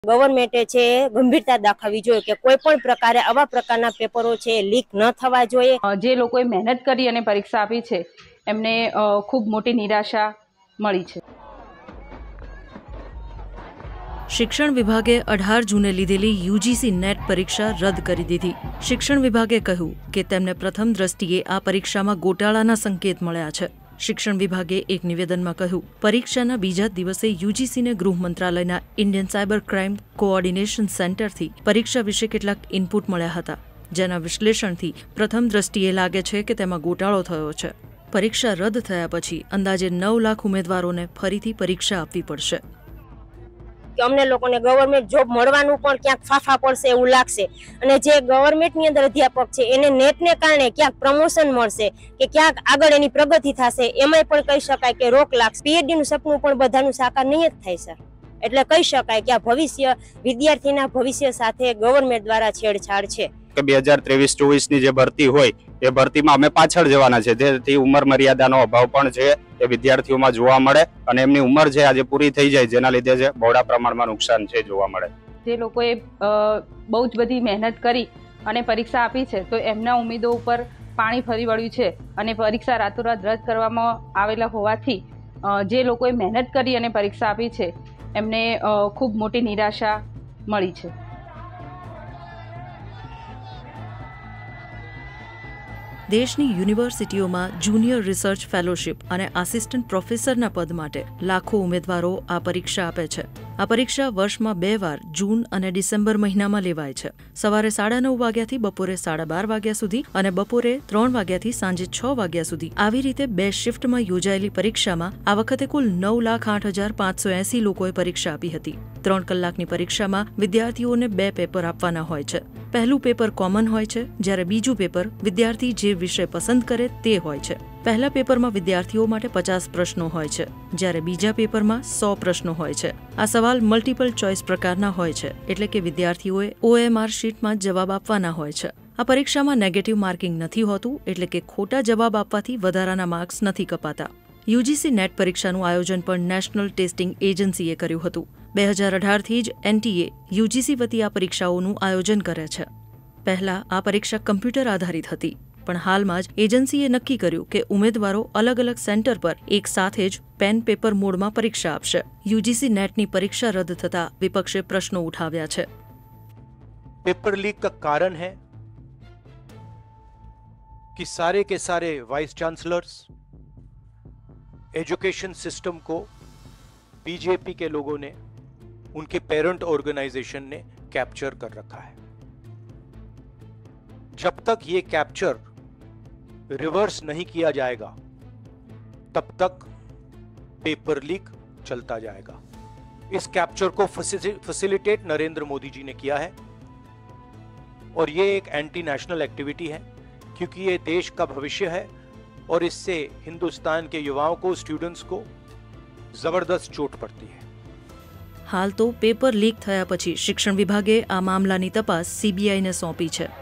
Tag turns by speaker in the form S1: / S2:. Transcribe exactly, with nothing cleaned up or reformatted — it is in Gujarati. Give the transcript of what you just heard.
S1: ગવર્મેન્ટે છે ગંભીરતા દાખવવી જોઈએ કે કોઈ પણ પ્રકારે આવા પ્રકારના પેપરો છે લીક ન થવા જોઈએ।
S2: જે લોકોએ મહેનત કરી અને પરીક્ષા આપી છે એમને ખૂબ મોટી નિરાશા મળી છે।
S3: શિક્ષણ વિભાગે અઢાર જૂને લીધેલી યુજીસી નેટ પરીક્ષા રદ કરી દીધી। શિક્ષણ વિભાગે કહ્યું કે તેમને પ્રથમ દ્રષ્ટિએ આ પરીક્ષામાં ગોટાળાના સંકેત મળ્યા છે। શિક્ષણ વિભાગે એક નિવેદનમાં કહ્યું, પરીક્ષાના બીજા દિવસે યુજીસીને ગૃહ મંત્રાલયના ઇન્ડિયન સાયબર ક્રાઇમ કોઓર્ડિનેશન સેન્ટરથી પરીક્ષા વિશે કેટલાક ઇનપુટ મળ્યા હતા, જેના વિશ્લેષણથી પ્રથમ દ્રષ્ટિએ લાગે છે કે તેમાં ગોટાળો થયો છે। પરીક્ષા રદ થયા પછી અંદાજે નવ લાખ ઉમેદવારોને ફરીથી પરીક્ષા આપવી પડશે।
S1: કે અમને લોકોને ગવર્મેન્ટ જોબ મળવાનું પણ ક્યાંક ફાફા પડશે એવું લાગશે અને જે ગવર્મેન્ટની અંદર અધ્યાપક છે એને નેટને કારણે ક્યાંક પ્રમોશન મળશે કે ક્યાંક આગળ એની પ્રગતિ થશે, એમાંય પણ કહી શકાય કે રોક લાગશે। પીએચડીનું સપનું પણ બધાનું સાકાર નહીં જ થાય સર, એટલે કહી શકાય કે આ ભવિષ્ય વિદ્યાર્થીના ભવિષ્ય સાથે ગવર્મેન્ટ દ્વારા છેડછાડ છે।
S4: કે બે હજાર ત્રેવીસ ચોવીસ ની જે ભરતી હોય એ ભરતીમાં અમે પાછળ જવાના છે, જેથી ઉંમર મર્યાદાનો અભાવ પણ છે એ વિદ્યાર્થીઓમાં જોવા મળે અને એમની ઉંમર છે આજે પૂરી થઈ જાય, જેના લીધે જે બહોળા પ્રમાણમાં નુકસાન છે જોવા મળે।
S2: જે લોકોએ બહુ જ બધી મહેનત કરી અને પરીક્ષા આપી છે તો એમના ઉમેદો ઉપર પાણી ફરી વળ્યું છે અને પરીક્ષા રાતોરાત રદ કરવામાં આવેલા હોવાથી જે લોકોએ મહેનત કરી અને પરીક્ષા આપી છે એમને ખૂબ મોટી નિરાશા મળી છે।
S3: દેશની યુનિવર્સિટીઓમાં જુનિયર રિસર્ચ ફેલોશિપ અને આસિસ્ટન્ટ પ્રોફેસરના પદ માટે લાખો ઉમેદવારો આ પરીક્ષા આપે છે। આ પરીક્ષા વર્ષમાં બે વાર જૂન અને ડિસેમ્બર મહિનામાં લેવાય છે। સવારે સાડા નવ વાગ્યાથી બપોરે સાડા બાર વાગ્યા સુધી અને બપોરે ત્રણ વાગ્યાથી સાંજે છ વાગ્યા સુધી આવી રીતે બે શિફ્ટમાં યોજાયેલી પરીક્ષામાં આ વખતે કુલ નવ લાખ આઠ હજાર પાંચસો એસી લોકોએ પરીક્ષા આપી હતી। ત્રણ કલાકની પરીક્ષામાં વિદ્યાર્થીઓને બે પેપર આપવાના હોય છે। પહેલું પેપર કોમન હોય છે, જ્યારે બીજું પેપર વિદ્યાર્થી જે વિષય પસંદ કરે તે હોય છે। પહેલા પેપરમાં વિદ્યાર્થીઓ માટે પચાસ પ્રશ્નો હોય છે, જ્યારે બીજા પેપરમાં સો પ્રશ્નો હોય છે। આ સવાલ મલ્ટિપલ ચોઇસ પ્રકારના હોય છે, એટલે કે વિદ્યાર્થીઓએ ઓએમઆર શીટમાં જવાબ આપવાના હોય છે। આ પરીક્ષામાં નેગેટિવ માર્કિંગ નથી હોતું, એટલે કે ખોટા જવાબ આપવાથી વધારાના માર્ક્સ નથી કપાતા। યુજીસી નેટ પરીક્ષાનું આયોજન પણ નેશનલ ટેસ્ટિંગ એજન્સીએ કર્યું હતું। બે હજાર અઢારથી જ એનટીએ યુજીસી વતી આ પરીક્ષાઓનું આયોજન કરે છે। પહેલા આ પરીક્ષા કમ્પ્યુટર આધારિત હતી, પણ હાલમાં જ એજન્સીએ નક્કી કર્યું કે ઉમેદવારો અલગ અલગ સેન્ટર પર એક સાથે જ પેન પેપર મોડમાં પરીક્ષા આપશે। યુજીસી નેટની પરીક્ષા રદ થતા વિપક્ષે પ્રશ્નો ઉઠાવ્યા છે।
S5: पेपर लीक का कारण है कि सारे के सारे वाइस चांसलर्स एजुकेशन सिस्टम को बीजेपी के लोगों ने, उनके पेरेंट ऑर्गेनाइजेशन ने कैप्चर कर रखा है। जब तक ये कैप्चर रिवर्स नहीं किया जाएगा तब तक पेपर लीक चलता जाएगा। इस कैप्चर को फैसिलिटेट नरेंद्र मोदी जी ने किया है और ये एक एंटी नेशनल एक्टिविटी है, क्योंकि ये देश का भविष्य है और इससे हिंदुस्तान के युवाओं को, स्टूडेंट्स को जबरदस्त चोट पड़ती है।
S3: हाल तो पेपर लीक थया पछी शिक्षण विभागे आ मामलानी तपास सीबीआई ने सौंपी है।